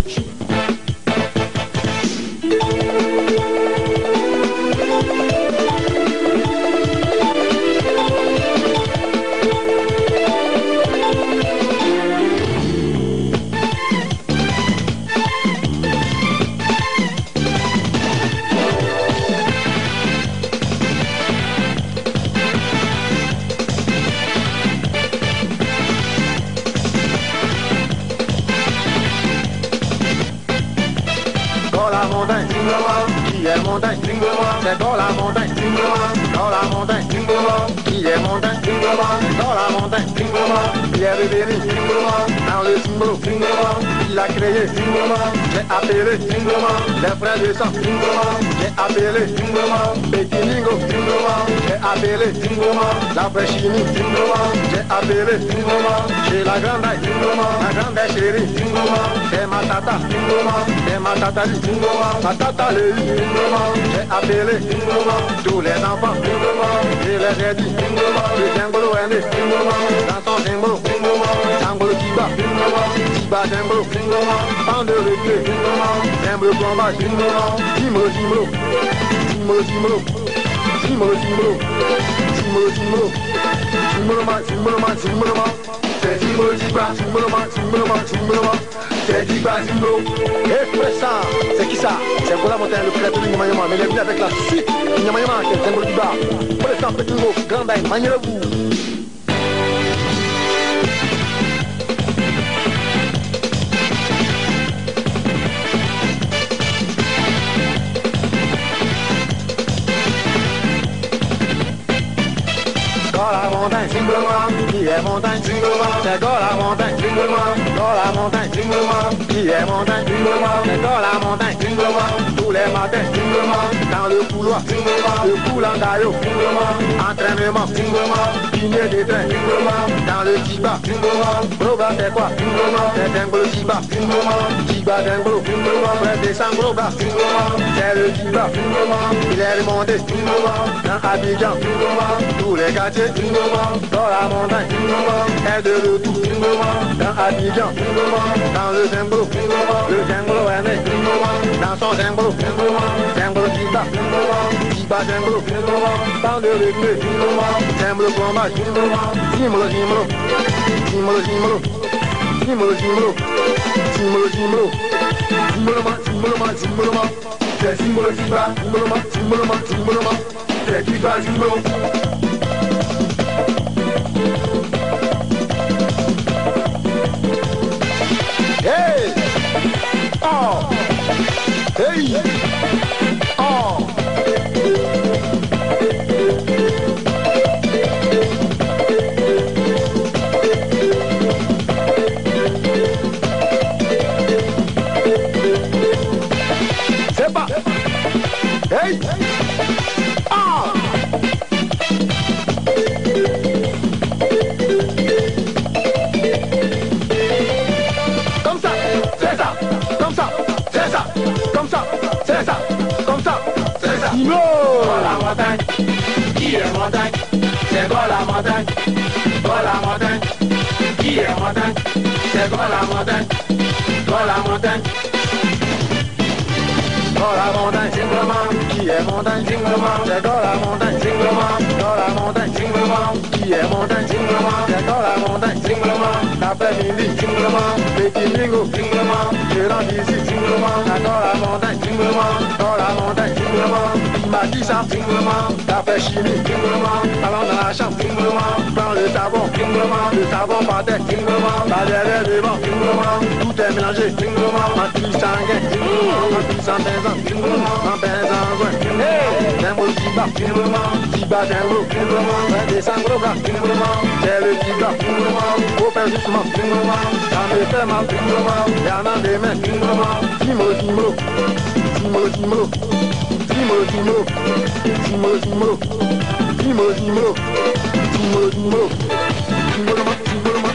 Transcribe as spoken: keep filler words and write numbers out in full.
la montagne, qui est montagne, c'est dans la montagne, dans la montagne, qui est montagne, dans la montagne, Pierre béni, dans le symbole, il a créé, j'ai appelé, les frères de sang, j'ai appelé, Petit Lingo, j'ai appelé, la vraie chimie, j'ai appelé, j'ai la grande aille, la grande aille chérie, c'est ma tata, c'est ma tata, ma tata Léi, j'ai appelé tous les enfants, je les ai dit, le Djangolo est né, dans son Djangolo, Djangolo Kiba, Kiba Djangolo, en de réglé, Djangolo combat, Dimolo Dimolo, Dimolo Dimolo, Dimolo Dimolo, Dimolo Dimolo, Dimolo man, Dimolo man, Dimolo man, c'est Dimolo Diba, Dimolo man, Dimolo man, Dimolo man, c'est Diba Dimolo. Et frère ça, c'est qui ça? C'est pour la montagne, le créateur de Niamayama, mais il est venu avec la suite de Niamayama, qui est Djangolo Diba. Pour l'instant, Petit Ngo, Grand Aïe, maniez-vous. Dans la montagne, qui est montagne, c'est dans la montagne, dans la montagne, qui est montagne, c'est dans la montagne, tous les matins, dans le couloir, le coulandayo, entraînement, pinier de train, dans le Tiba, Broga c'est quoi? C'est Djangolo Tiba, Tiba Djangolo, frère de Sangroga, c'est le Tiba, il est remonté dans Abidjan, tous les quartiers, dans la montagne, est de retour, dans Abidjan, dans le Djangolo, le Djangolo est né, dans son Djangolo, Djangolo Tiba, Tiba Djangolo, dans le réglé, Djangolo combat, Dimolo Dimolo, Dimolo Dimolo, Dimolo Dimolo, Dimolo Dimolo, Dimolo man, Dimolo man, Dimolo man, c'est Dimolo Tiba, Dimolo man, Dimolo man, Dimolo man, c'est Tiba Dimolo. Hey! Oh! Hey! Oh! C'est pas! Hey! Oh! Comme ça, c'est ça, comme ça, c'est ça, comme ça, c'est ça, comme ça, c'est ça. No! Dans la montagne, qui est montagne, c'est dans la montagne, dans la montagne, qui est montagne, c'est dans la montagne, dans la montagne. Dans la montagne, qui est montagne, c'est dans la montagne, dans la montagne, qui est montagne, c'est dans la montagne, l'après-midi, Petit Lingo, je rentre ici, dans la montagne, dans la montagne, il m'a dit ça, l'après chimie, allons dans la chambre, prends le savon, le savon par terre, par derrière devant, tout est mélangé, anti sanguin, anti sanguin. En besoin, hey, Djangolo Tiba, Tiba Djangolo, frère de Sangroga, c'est le Tiba, faut faire doucement, ça me fait mal, y'en a des mains, Dimolo Dimolo, Dimolo Dimolo, Dimolo Dimolo, Dimolo Dimolo, Dimolo Dimolo, Dimolo Dimolo, Dimolo Dimolo,